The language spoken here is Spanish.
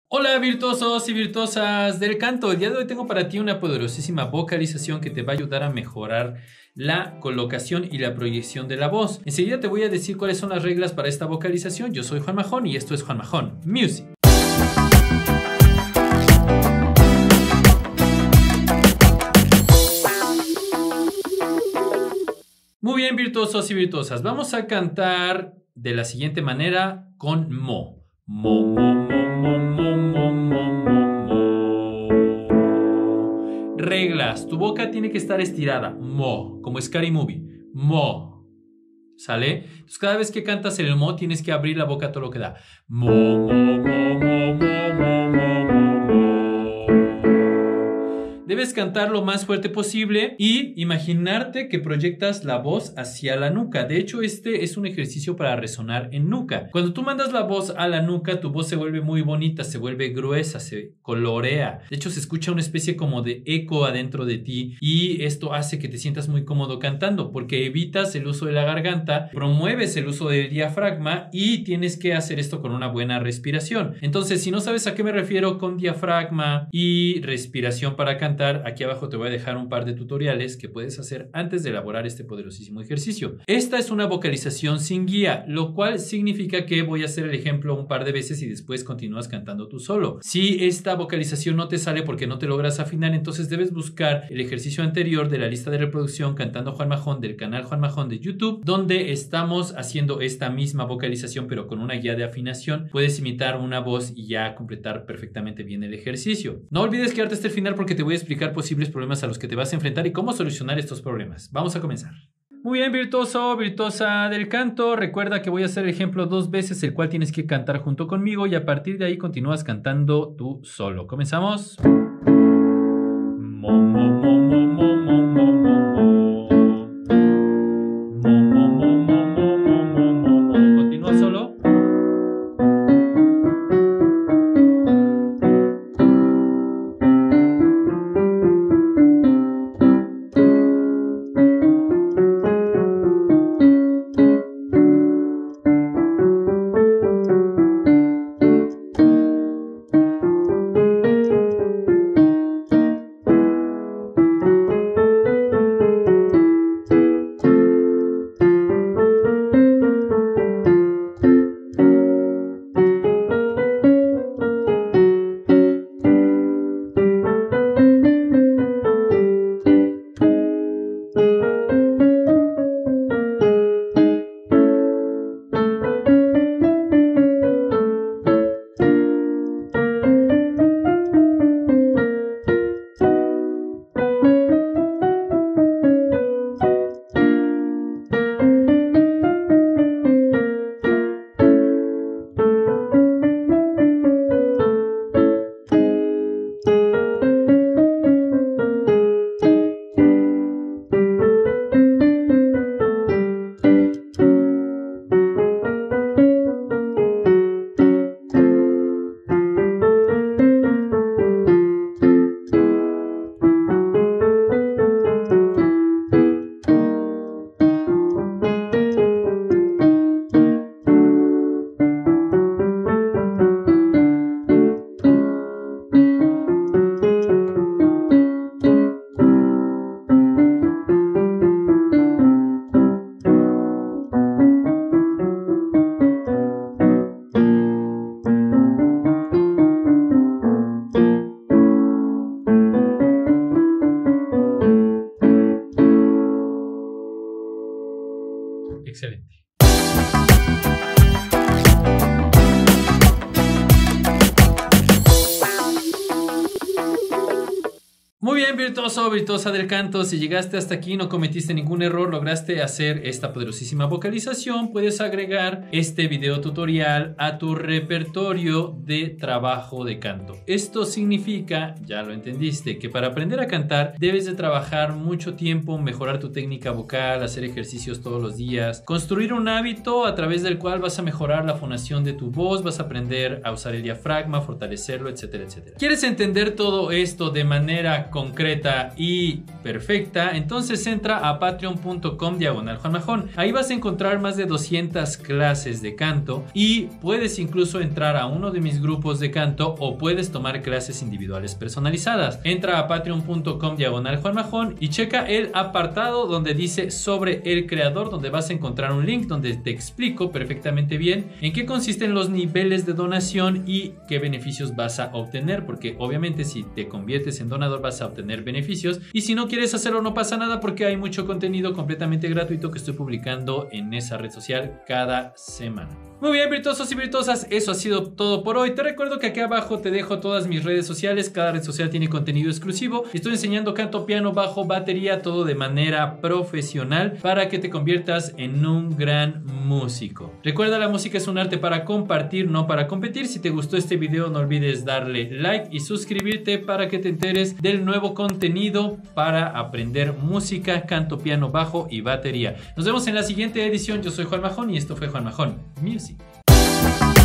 Hola virtuosos y virtuosas del canto, el día de hoy tengo para ti una poderosísima vocalización que te va a ayudar a mejorar la colocación y la proyección de la voz. Enseguida te voy a decir cuáles son las reglas para esta vocalización. Yo soy Juan Majón y esto es Juan Majón Music. Muy bien virtuosos y virtuosas, vamos a cantar de la siguiente manera con mo. Mo, mo, mo, mo, mo, mo, mo, mo. Reglas, tu boca tiene que estar estirada. Mo, como Scary Movie. Mo. ¿Sale? Entonces cada vez que cantas el mo tienes que abrir la boca todo lo que da. Mo, mo, mo, mo, mo, mo, mo, mo. Debes cantar lo más fuerte posible y imaginarte que proyectas la voz hacia la nuca. De hecho, este es un ejercicio para resonar en nuca. Cuando tú mandas la voz a la nuca, tu voz se vuelve muy bonita, se vuelve gruesa, se colorea. De hecho, se escucha una especie como de eco adentro de ti y esto hace que te sientas muy cómodo cantando porque evitas el uso de la garganta, promueves el uso del diafragma y tienes que hacer esto con una buena respiración. Entonces, si no sabes a qué me refiero con diafragma y respiración para cantar, aquí abajo te voy a dejar un par de tutoriales que puedes hacer antes de elaborar este poderosísimo ejercicio. Esta es una vocalización sin guía, lo cual significa que voy a hacer el ejemplo un par de veces y después continúas cantando tú solo. Si esta vocalización no te sale porque no te logras afinar, entonces debes buscar el ejercicio anterior de la lista de reproducción Cantando Juan Majón del canal Juan Majón de YouTube, donde estamos haciendo esta misma vocalización pero con una guía de afinación. Puedes imitar una voz y ya completar perfectamente bien el ejercicio. No olvides quedarte hasta el final porque te voy a explicar posibles problemas a los que te vas a enfrentar y cómo solucionar estos problemas. Vamos a comenzar. Muy bien, virtuoso, virtuosa del canto. Recuerda que voy a hacer el ejemplo 2 veces, el cual tienes que cantar junto conmigo y a partir de ahí continúas cantando tú solo. Comenzamos. Mo, mo, mo, mo, mo, mo, mo, mo. Mo, mo, mo, mo, mo, mo, mo, mo. Continúa solo. Excelente. Muy bien, virtuoso, virtuosa del canto, si llegaste hasta aquí no cometiste ningún error, lograste hacer esta poderosísima vocalización, puedes agregar este video tutorial a tu repertorio de trabajo de canto. Esto significa, ya lo entendiste, que para aprender a cantar debes de trabajar mucho tiempo, mejorar tu técnica vocal, hacer ejercicios todos los días, construir un hábito a través del cual vas a mejorar la fonación de tu voz, vas a aprender a usar el diafragma, fortalecerlo, etcétera, etcétera. ¿Quieres entender todo esto de manera concreta concreta y perfecta, entonces entra a patreon.com/JuanMajón. Ahí vas a encontrar más de 200 clases de canto y puedes incluso entrar a uno de mis grupos de canto o puedes tomar clases individuales personalizadas. Entra a patreon.com/JuanMajón y checa el apartado donde dice sobre el creador, donde vas a encontrar un link donde te explico perfectamente bien en qué consisten los niveles de donación y qué beneficios vas a obtener, porque obviamente si te conviertes en donador vas a obtener beneficios, y si no quieres hacerlo no pasa nada porque hay mucho contenido completamente gratuito que estoy publicando en esa red social cada semana. Muy bien, virtuosos y virtuosas, eso ha sido todo por hoy. Te recuerdo que aquí abajo te dejo todas mis redes sociales. Cada red social tiene contenido exclusivo. Estoy enseñando canto, piano, bajo, batería, todo de manera profesional para que te conviertas en un gran músico. Recuerda, la música es un arte para compartir, no para competir. Si te gustó este video, no olvides darle like y suscribirte para que te enteres del nuevo contenido para aprender música, canto, piano, bajo y batería. Nos vemos en la siguiente edición. Yo soy Juan Majón y esto fue Juan Majón Music.